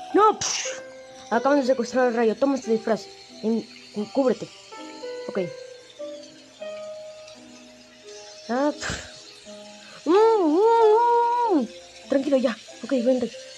¡No! Acaban de secuestrar al rayo. Toma este disfraz. Cúbrete. Ok. Ah, Tranquilo ya. Ok, vente.